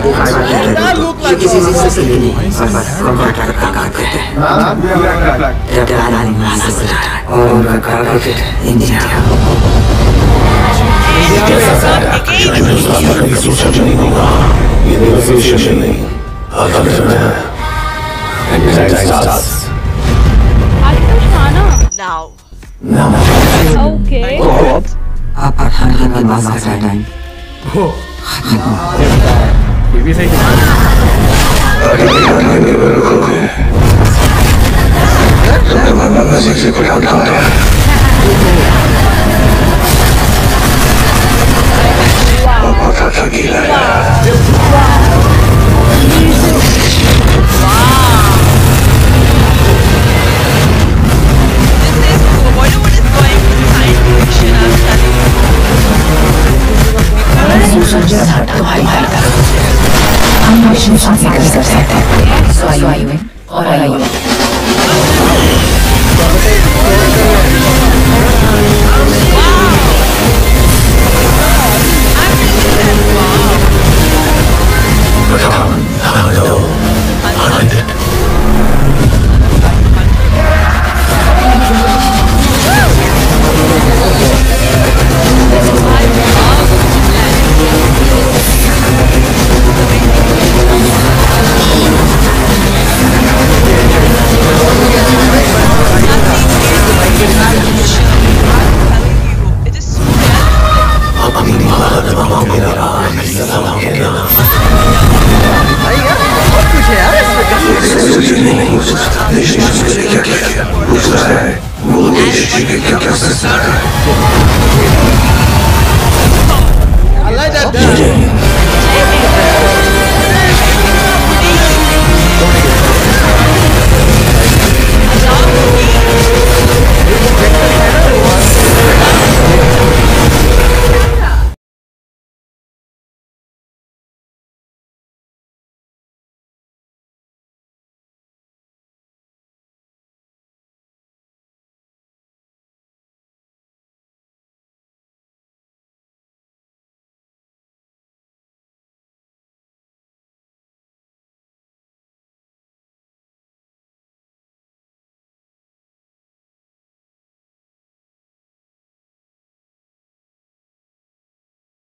ये किसी से नहीं कॉन्ट्रैक्टर का काम करते हैं। और उनका टारगेट इंडिया। ये नेगोशिएशन नहीं, अदालत में है। Now. Okay. आप पठान की बदमाश कर रहे हैं। ये भी सही है। हम मशरूम सांसें कर सकते हैं। So are you in or are you out? Pathaan, hello. Unlimited. I like that.